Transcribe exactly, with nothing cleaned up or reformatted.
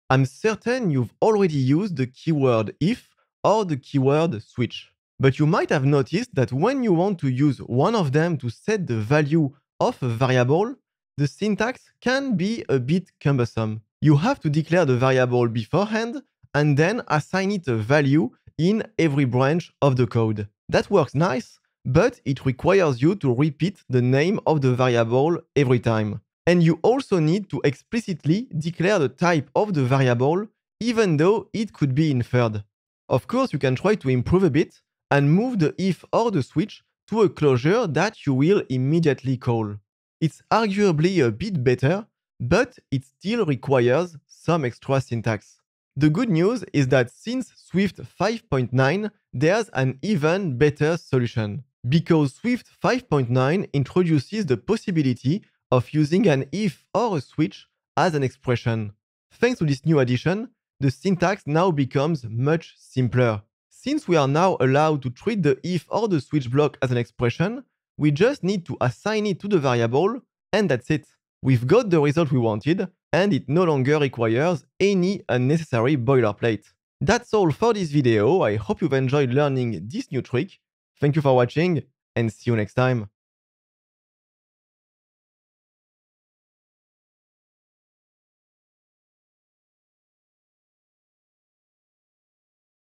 I'm certain you've already used the keyword if or the keyword switch. But you might have noticed that when you want to use one of them to set the value of a variable, the syntax can be a bit cumbersome. You have to declare the variable beforehand and then assign it a value in every branch of the code. That works nice, but it requires you to repeat the name of the variable every time. And you also need to explicitly declare the type of the variable, even though it could be inferred. Of course, you can try to improve a bit and move the if or the switch to a closure that you will immediately call. It's arguably a bit better, but it still requires some extra syntax. The good news is that since Swift five point nine, there's an even better solution. Because Swift five point nine introduces the possibility of using an if or a switch as an expression. Thanks to this new addition, the syntax now becomes much simpler. Since we are now allowed to treat the if or the switch block as an expression, we just need to assign it to the variable, and that's it. We've got the result we wanted, and it no longer requires any unnecessary boilerplate. That's all for this video. I hope you've enjoyed learning this new trick. Thank you for watching, and see you next time.